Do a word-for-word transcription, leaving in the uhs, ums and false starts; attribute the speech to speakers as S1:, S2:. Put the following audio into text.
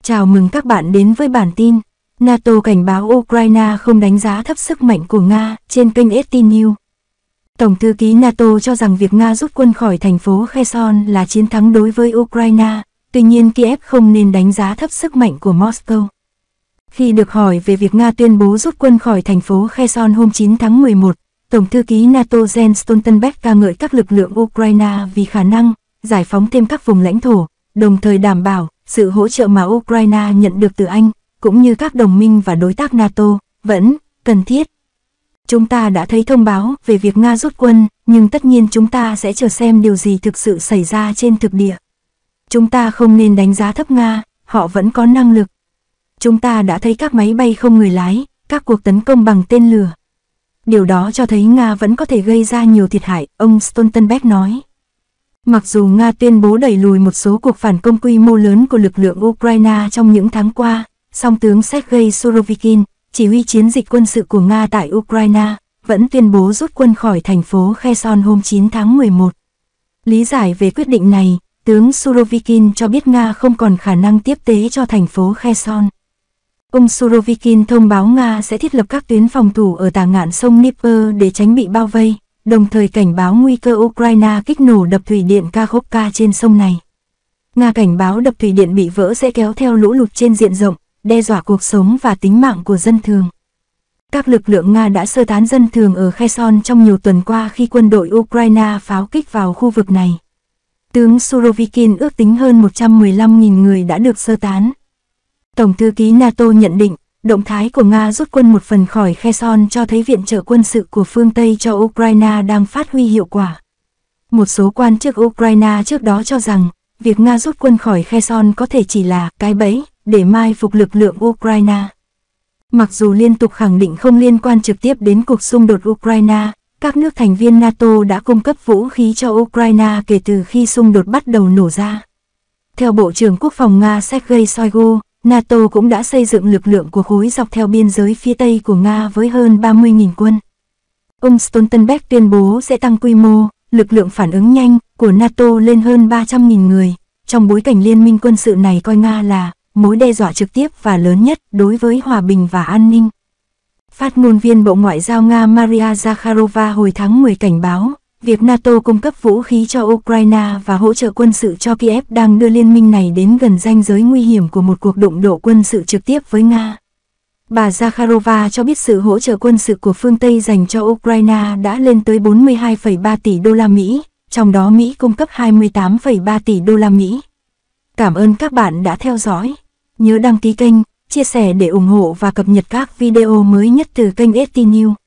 S1: Chào mừng các bạn đến với bản tin. NATO cảnh báo Ukraine không đánh giá thấp sức mạnh của Nga trên kênh ét tê News. Tổng thư ký NATO cho rằng việc Nga rút quân khỏi thành phố Kherson là chiến thắng đối với Ukraine, tuy nhiên Kiev không nên đánh giá thấp sức mạnh của Moscow. Khi được hỏi về việc Nga tuyên bố rút quân khỏi thành phố Kherson hôm chín tháng mười một, Tổng thư ký NATO Jens Stoltenberg ca ngợi các lực lượng Ukraine vì khả năng giải phóng thêm các vùng lãnh thổ, đồng thời đảm bảo sự hỗ trợ mà Ukraine nhận được từ Anh, cũng như các đồng minh và đối tác NATO, vẫn cần thiết. Chúng ta đã thấy thông báo về việc Nga rút quân, nhưng tất nhiên chúng ta sẽ chờ xem điều gì thực sự xảy ra trên thực địa. Chúng ta không nên đánh giá thấp Nga, họ vẫn có năng lực. Chúng ta đã thấy các máy bay không người lái, các cuộc tấn công bằng tên lửa. Điều đó cho thấy Nga vẫn có thể gây ra nhiều thiệt hại, ông Stoltenberg nói. Mặc dù Nga tuyên bố đẩy lùi một số cuộc phản công quy mô lớn của lực lượng Ukraine trong những tháng qua, song tướng Sergei Surovikin, chỉ huy chiến dịch quân sự của Nga tại Ukraine, vẫn tuyên bố rút quân khỏi thành phố Kherson hôm chín tháng mười một. Lý giải về quyết định này, tướng Surovikin cho biết Nga không còn khả năng tiếp tế cho thành phố Kherson. Ông Surovikin thông báo Nga sẽ thiết lập các tuyến phòng thủ ở tả ngạn sông Dnieper để tránh bị bao vây, đồng thời cảnh báo nguy cơ Ukraine kích nổ đập thủy điện Kakhovka trên sông này. Nga cảnh báo đập thủy điện bị vỡ sẽ kéo theo lũ lụt trên diện rộng, đe dọa cuộc sống và tính mạng của dân thường. Các lực lượng Nga đã sơ tán dân thường ở Kherson trong nhiều tuần qua khi quân đội Ukraine pháo kích vào khu vực này. Tướng Surovikin ước tính hơn một trăm mười lăm nghìn người đã được sơ tán. Tổng thư ký NATO nhận định, động thái của Nga rút quân một phần khỏi Kherson cho thấy viện trợ quân sự của phương Tây cho Ukraine đang phát huy hiệu quả. Một số quan chức Ukraine trước đó cho rằng, việc Nga rút quân khỏi Kherson có thể chỉ là cái bẫy để mai phục lực lượng Ukraine. Mặc dù liên tục khẳng định không liên quan trực tiếp đến cuộc xung đột Ukraine, các nước thành viên NATO đã cung cấp vũ khí cho Ukraine kể từ khi xung đột bắt đầu nổ ra. Theo Bộ trưởng Quốc phòng Nga Sergei Shoigu, NATO cũng đã xây dựng lực lượng của khối dọc theo biên giới phía Tây của Nga với hơn ba mươi nghìn quân. Ông Stoltenberg tuyên bố sẽ tăng quy mô, lực lượng phản ứng nhanh của NATO lên hơn ba trăm nghìn người, trong bối cảnh liên minh quân sự này coi Nga là mối đe dọa trực tiếp và lớn nhất đối với hòa bình và an ninh. Phát ngôn viên Bộ Ngoại giao Nga Maria Zakharova hồi tháng mười cảnh báo, việc NATO cung cấp vũ khí cho Ukraine và hỗ trợ quân sự cho Kiev đang đưa liên minh này đến gần ranh giới nguy hiểm của một cuộc đụng độ quân sự trực tiếp với Nga. Bà Zakharova cho biết sự hỗ trợ quân sự của phương Tây dành cho Ukraine đã lên tới bốn mươi hai phẩy ba tỷ đô la Mỹ, trong đó Mỹ cung cấp hai mươi tám phẩy ba tỷ đô la Mỹ. Cảm ơn các bạn đã theo dõi. Nhớ đăng ký kênh, chia sẻ để ủng hộ và cập nhật các video mới nhất từ kênh ét tê News.